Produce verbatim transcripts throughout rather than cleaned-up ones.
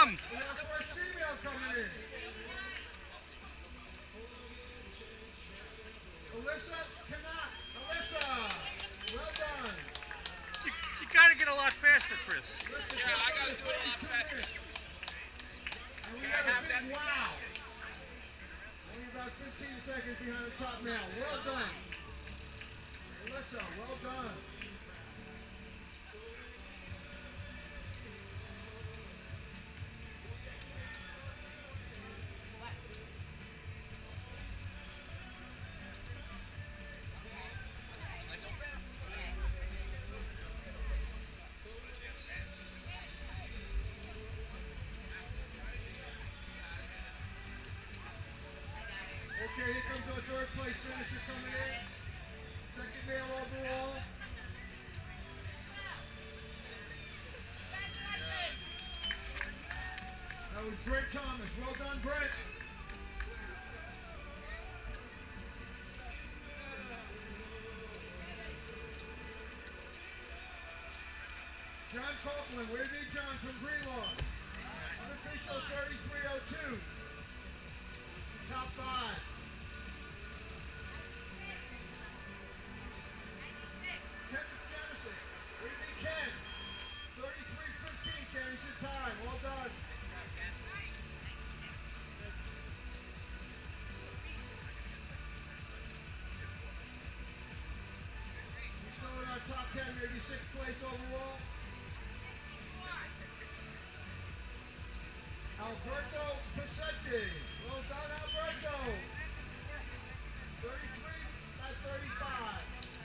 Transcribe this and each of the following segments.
comes. We got our first female coming in. Alyssa Canuck. Alyssa, well done. You, you got to get a lot faster, Chris. Alyssa, Yeah, I got to do it a lot thirty-two faster. minutes. And we Can got I a have big that? wow. Only about fifteen seconds behind the top male. Well done. Alyssa, well done. Okay, here comes our third place finisher coming in. Second male overall. That was Brent Thomas. Well done, Brent. John Copeland, way to be John from Greenlawn. Unofficial thirty-three oh two. Top five. Ken Jennison, way to be Ken. thirty-three fifteen, Ken, it's your time. Well done. He's still in our top ten, maybe sixth place overall. Alberto Pacente. Well done, Alberto. thirty-three at thirty-five.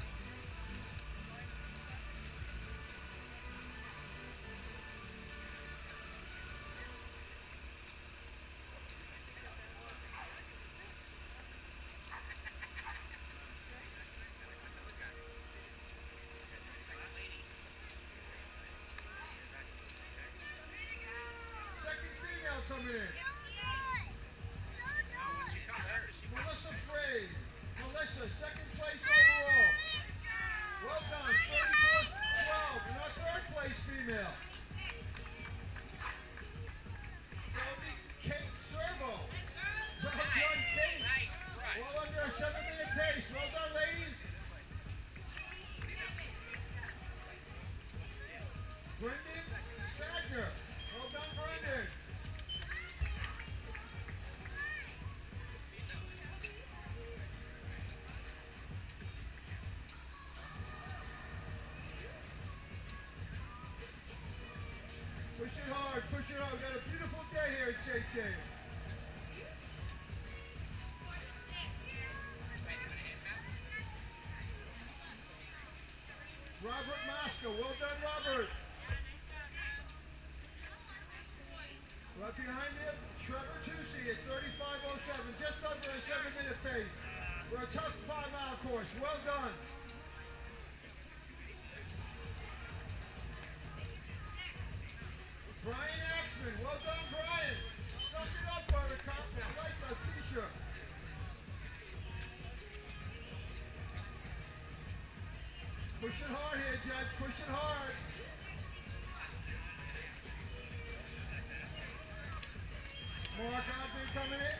Second female coming in. Melissa Frey. Melissa, second place overall. Well done, thirty-four twelve. And our third place female. Jody Kate Servo. Well done, Kate. Well under a seven minute pace. Well done, ladies. Brendan Stagner. Well done, Brendan. Push it hard, push it hard. We got a beautiful day here at J J. Robert Mosca, well done, Robert. Right behind him, Trevor Tucci at thirty-five oh seven, just under a seven minute pace. For a tough five mile course. Well done. Brian Axman, well done, Brian. Suck it up, Buttercup. I like that t-shirt. Push it hard here, Judge. Push it hard. Mark Ogden coming in.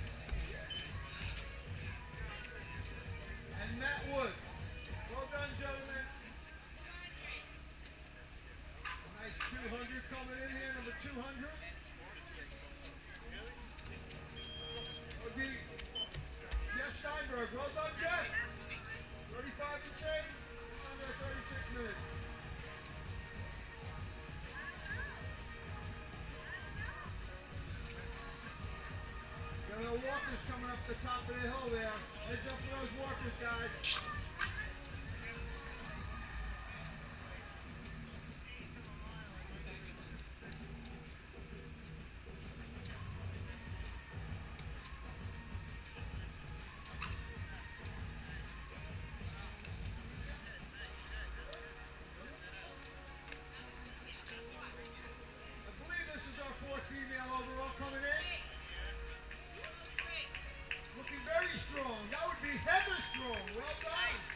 And Matt Wood. Well done, gentlemen. Nice two hundred coming in here, number two hundred. Would be Jeff Steinberg. Well done, Jeff. thirty-five to change, under thirty-six minutes. Got little walkers coming up the top of the hill there. Heads up for those walkers, guys. I believe this is our fourth female overall coming in. Looking very strong. That would be Heather Strong. Well done.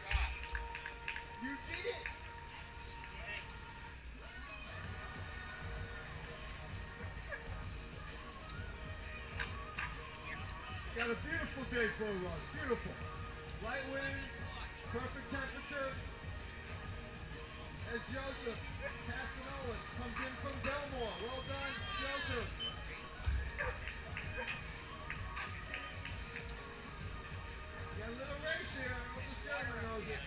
got a beautiful day for a run. Beautiful. Light wind, perfect temperature. As Joseph Castanoli comes in from Belmore. Well done, Joseph. Got a little race here. I hope the steering knows it.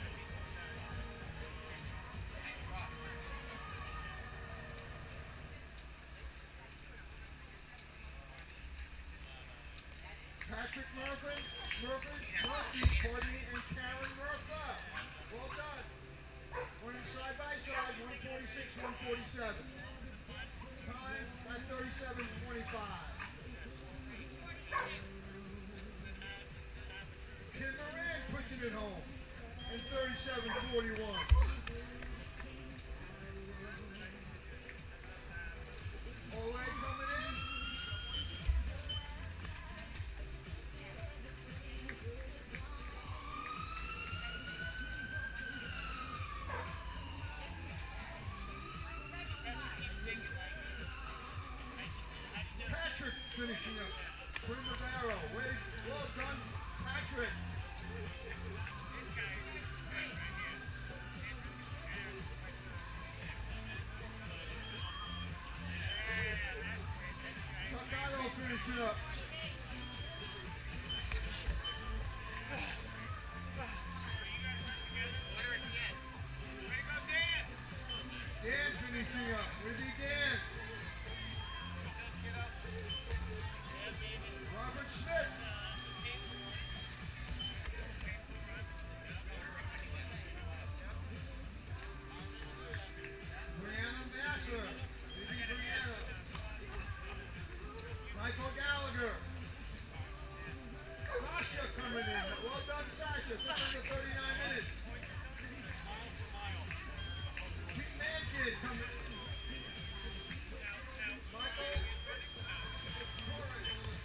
Patrick Murphy, Murphy, Murphy, pardon me, and Karen Murphy. Well done. Running side by side, one forty-six, one forty-seven. Time at thirty-seven twenty-five. Kim Moran pushing it home in thirty-seven forty-one. Ole coming in. Patrick finishing up. Primavera. Wait, well done, Patrick. Takano finishing up. Dan finishing up. Where's he, Dan? Robert Smith. Brianna Masser. Maybe Brianna. Michael Gallagher. Sasha coming in. Well done, Sasha. Just under thirty-nine minutes. Pete Mankid coming in. Michael Torres.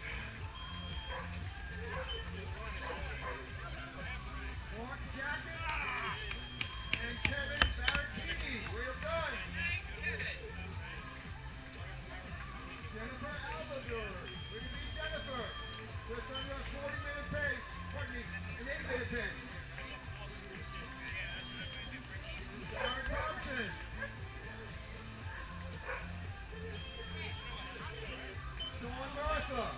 Mark Jacket and Kevin Barrettini. We're done. Jennifer Alvador. We're going to be Jennifer. Just under a forty minute pace. Pardon me, an eight minute pace. Sarah Thompson. Sean Martha.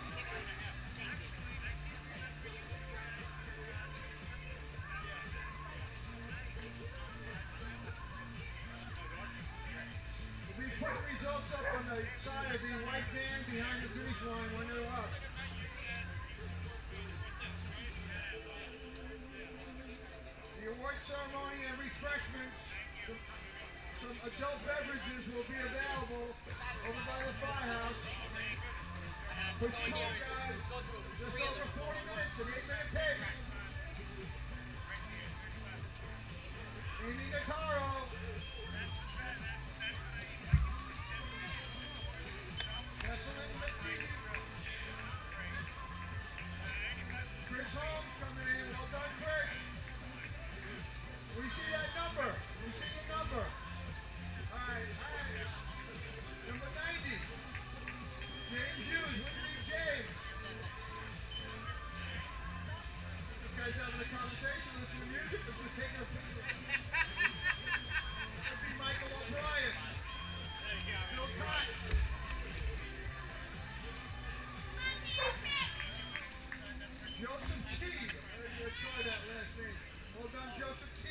We'll be putting results up on the side of the white van behind the finish line when they're up. The award ceremony and refreshments, some, some adult beverages will be available over by the firehouse. Push the call, guys. Just over forty minutes, an eight minute pace. Amy Notaro. Jesselyn McKee. Chris Holmes coming in. Well done, Chris. We see that number. We see the number. All right, all right. Number ninety. James Hughes. What do you mean, James? This guy's having a conversation, listening to music, or just taking a picture. Could be Michael O'Brien. Bill Cox. Joseph T. Let's try that last name. Well done, Joseph T.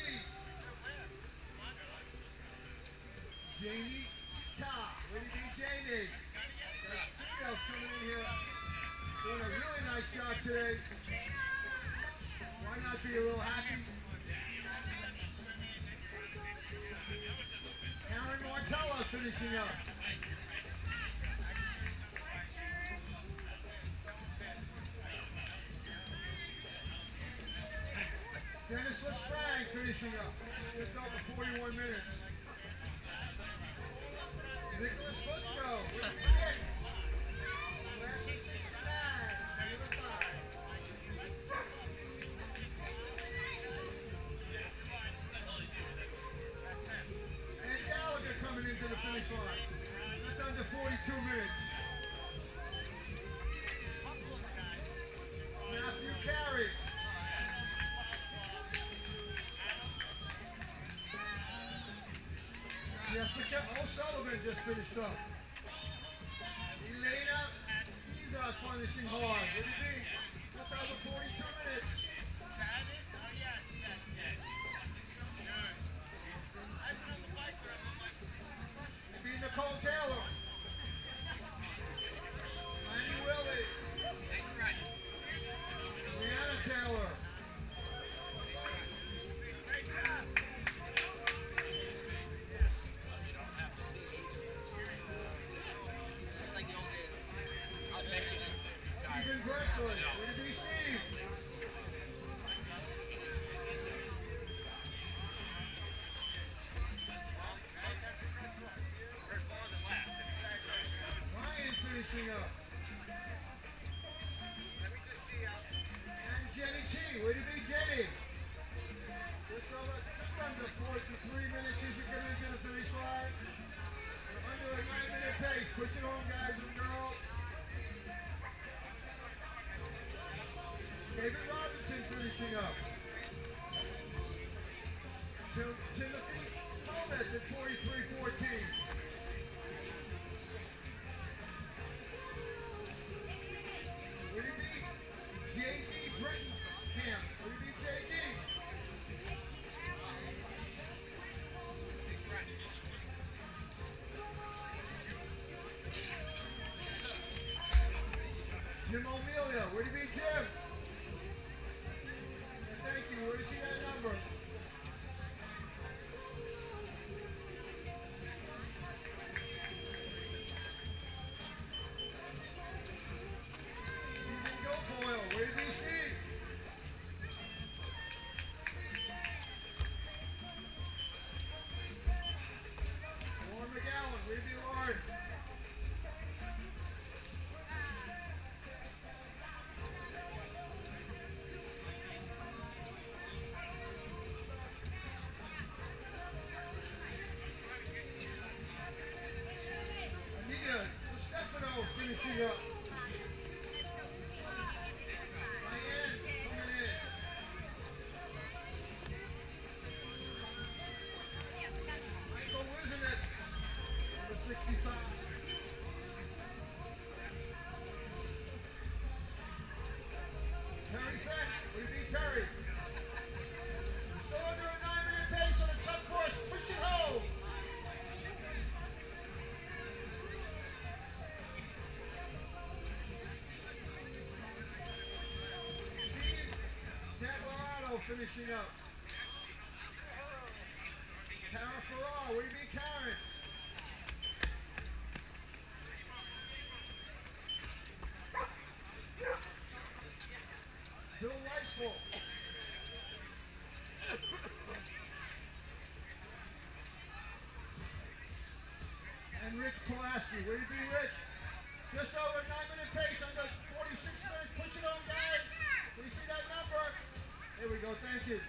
Jamie Ta. What do you mean, Jamie? Got females coming in here doing a really nice job today. Why not be a little happy? Karen Martella finishing up. Dennis LeSprang finishing up. Just over forty-one minutes. Nicholas Fusco. What do you get? Last sixty-nine. Number five. And Gallagher coming into the finish line. Just under forty-two minutes. Jessica O'Sullivan just finished up. Elena Iza finishing hard. What do you think? Just over forty-two minutes. Maybe Nicole Taylor. Annie Willie. Brianna Taylor. Stephen Berkeley. Way to be Steve. Ryan finishing up. And Jenny T. Way to be Jenny. Just over, just under forty-three minutes as you come into the finish line. We're under a nine minute pace. Push it on, guys and girls. David Robinson finishing up. Tim Timothy Thomas at forty-three fourteen. Would it be J D Britton Camp? Would it be J D? Jim O'Melia, would it be Jim? And thank you, where do you see that number? Stephen Guilfoyle, where do you be Steve? Lauren McGowan, where do you be Lauren? Anita Stefano finishing up. Diane coming in. Michael Wizenet, number sixty-five. Terry Fett, we beat Terry. Still under a nine minute pace on a tough course. Push it home. Steve Tagliardo finishing up. Kara Farrar, where do you be Karen? Bill Weisful. And Rich Pulaski, where do you be Rich? Just over nine minute pace, under forty-six minutes. Push it on, guys. Do you see that number? There we go, thank you.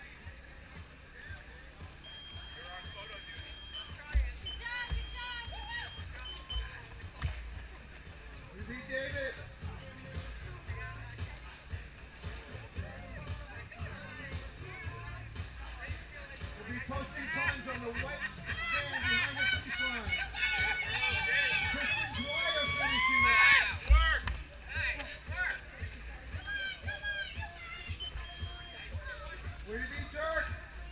We beat David. We'll be posting times on the white stand behind the finish line. Kristen Dwyer finishing up. Where do you be Dirk?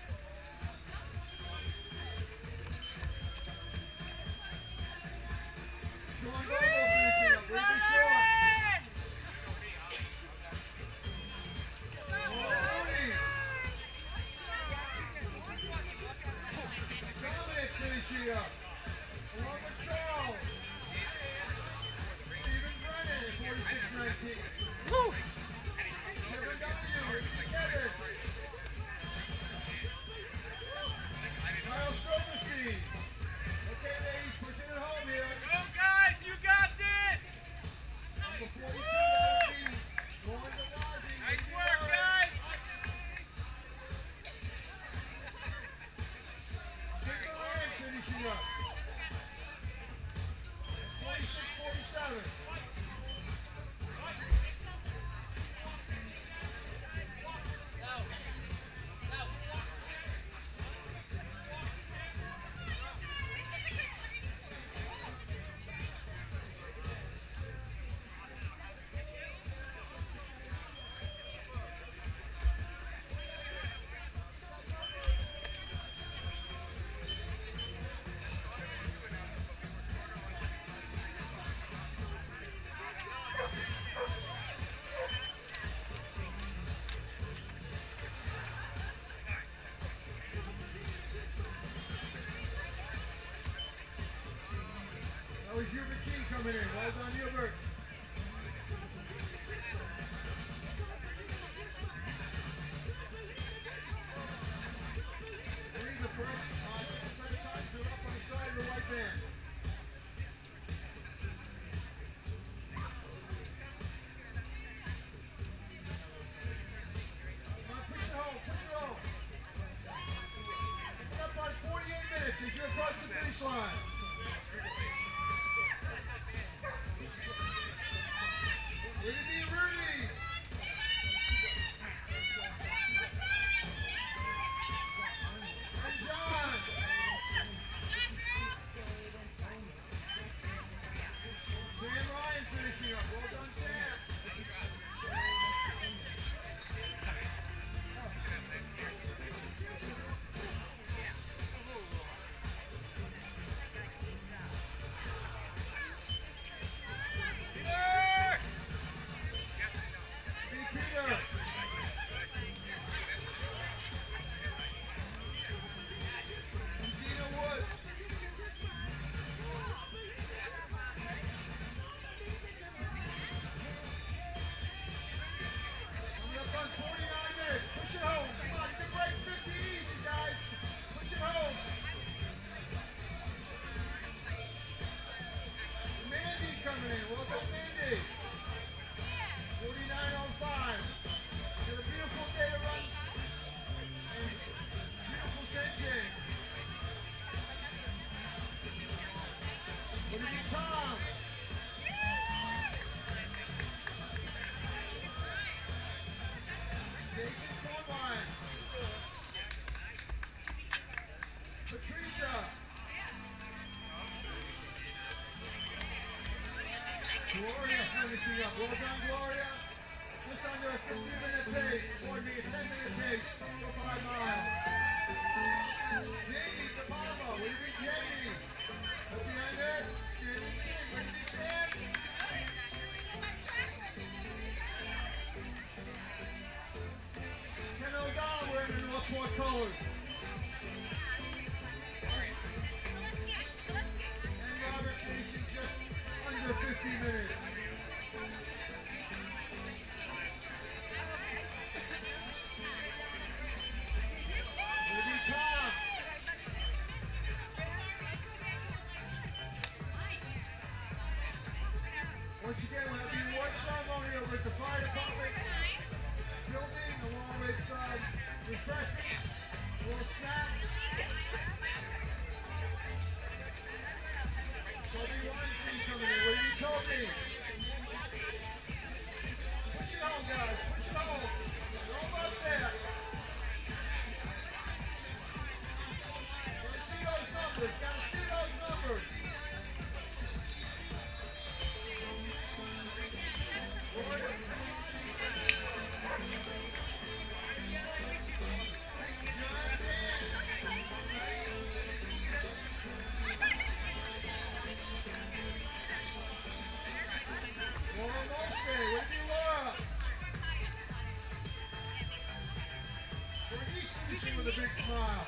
Sean Goble finishing up. Where do you be Sean? Mulrooney. Dominic finishing up. Along with Charles. Stephen Brennan at forty-six nineteen. Kevin W. Where do you be Kevin? Kyle Stroberstein. Okay, ladies, pushing it home here. Go, guys, you got this! Number forty-two, that'll be Lauren DeWazzi. Nice work, guys! Dick Moran finishing up. forty-six forty-seven. coming in. Well done, Hubert. Lead the first uh, set of times are up on the side of the white band. Come on, push it home, push it home. Coming up on forty-eight minutes as you approach the finish line. Rudy, Rudy! And John! Sam Ryan finishing up. Well done, Sam. Big Peter! And Gina Woods! Coming up on forty-nine minutes. Push it home. Come on, you can break fifty easy, guys. Push it home. Mandy coming in. Well done, Mandy. forty-nine oh five. Got a beautiful day to run. And beautiful ten K. What do you think, Tom? Jason Cornwine. Patricia. Gloria finishing up. Well done, Gloria. Just under a fifty minute pace. Pardon me, a ten minute pace. For five miles. Jamie Tamama. What do you think, Jamie? Up behind there. Jamie King. What do you think, Dan? Ken O'Donnell wearing the Northport colors. And Robert Casey just under fifty minutes. Maybe Tom. Once again, we'll have the award ceremony over at the fire department building, along with um, refreshments, a little snack. Toby Weinstein coming in. What do you told me? Push it home, guys. Push it home. You're almost there. Gotta see those numbers. Gotta see those numbers. Gloria. John Dan. Laura Molstay. What do you, Laura? Bernice finishing with a big smile.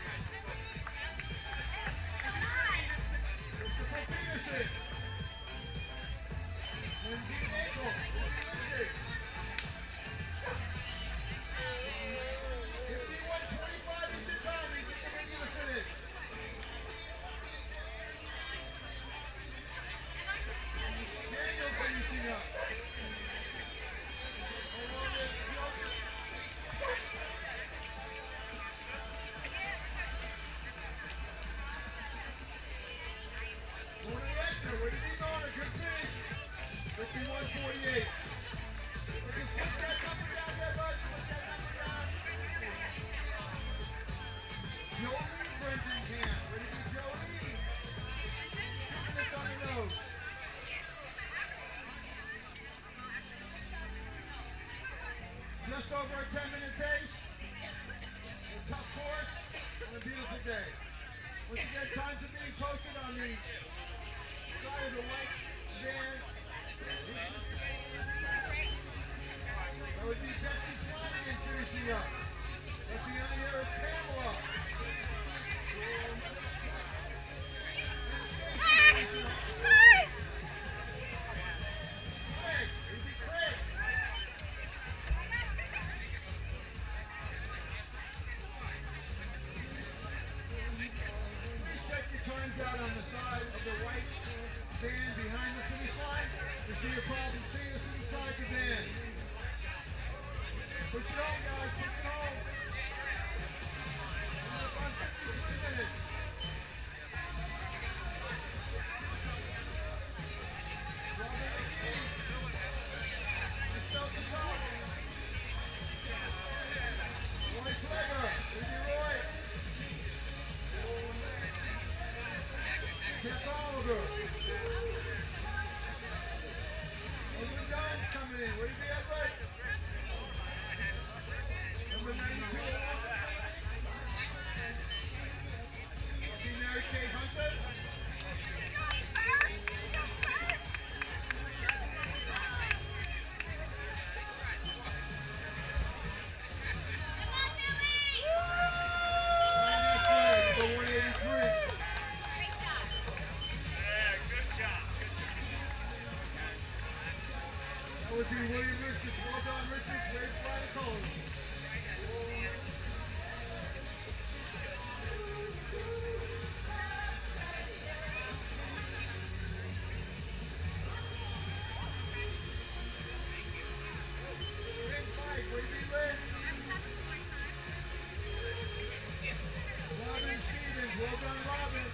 Christopher Peterson. And Dean Nagel. Lindsay. fifty-one twenty-five is your time. He's at the regular finish. Daniel finishing up. Along with Joseph. Tony Hector, where did he go on a good finish? fifty-one forty-eight. Okay, push that number down there, bud. Push that number down. Jolie Brentingham. Where did he go? Jolie? Kicking it on the nose. Just over a ten minute pace. A tough course on a beautiful day. Once again, times are being posted on the side of the white van. That would be Betsy Flanagan finishing up. At the end here is Pamela. And Stacy finishing up. comes out on the side of the white band behind the finish line, you see a problem. See the inside the band. Push it home, guys. Push it home. Coming up on fifty-six minutes. Robert McGee. Just out the top. Roy Flegger. Ruby Roy. Jeff Oliver. Over John's coming in. Where do you see that right? Number ninety-two. See Mary Kay Hunter. That would be William Richards. Well done, Richards. Raised by the colors. Big fight. Way to be lit. Robin Stevens. Well done, Robin.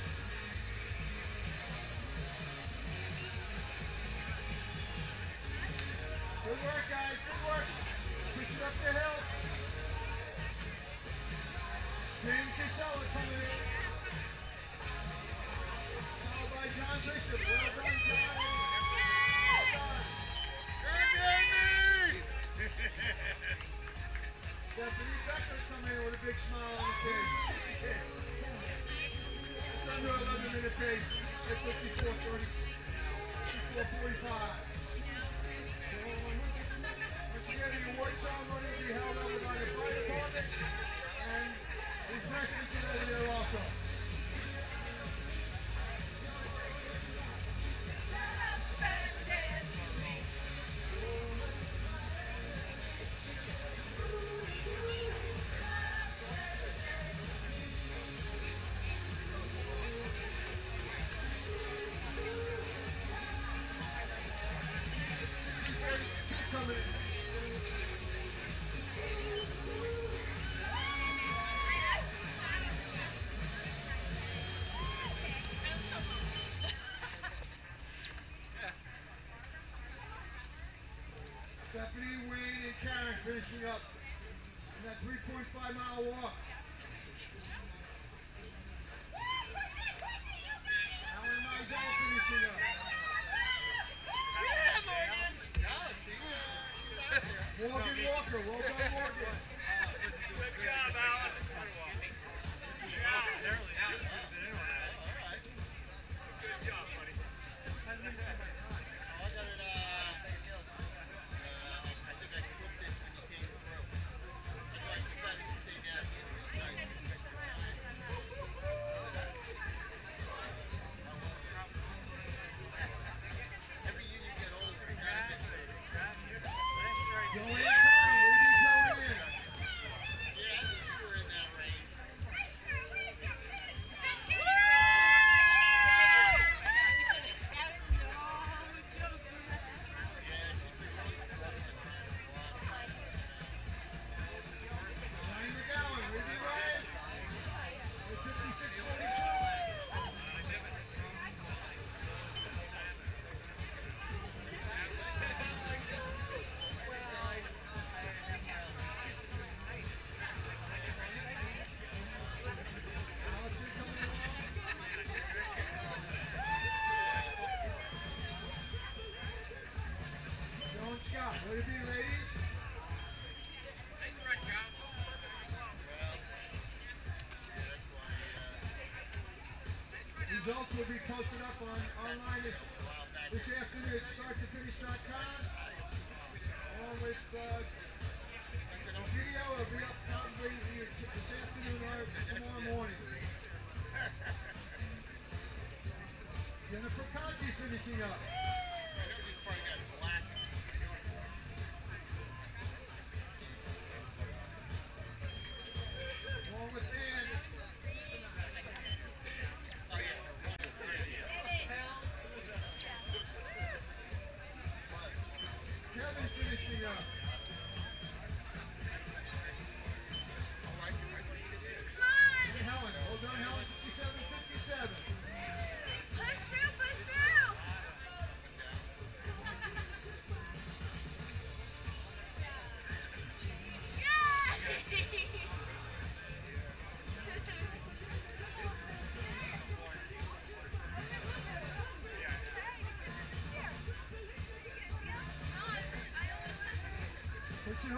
Good work, guys. Good work. Push it up the hill. James Casella coming in. Followed by John Bishop. Well done, John. Well done. Good, Jamie! Stephanie Becker coming in with a big smile on her face. Just under eleven minute pace at fifty-four thirty. fifty-four forty-five. Once again, the award ceremony will be held over by the fire department, and refreshments are over there also. Coming in. Stephanie, Wayne, and Karen finishing up in that three point five mile walk. Alan Mizell finishing up. Morgan Walker, well done, Morgan. Good job, Alan. Yeah, there we go. Good job, buddy. Joanne Conn, Lady Joanne. Ryan McGowan, Lady Ryan. fifty-six forty-two. Joan Scott, way to be, ladies. Results will be posted up on online this, this afternoon at start to finish dot com. Along with uh, the video will be up probably either this afternoon or tomorrow morning. Jennifer Conti finishing up. Along with Ann.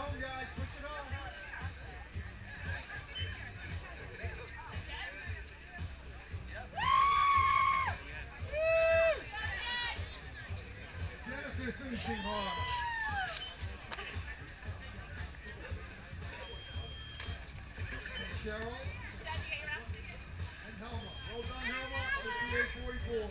home, guys. Push it home. Jennifer finishing hard. Cheryl. And Helma. Well done, Helma. fifty-eight forty-four.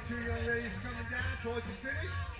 two young ladies coming down towards the finish.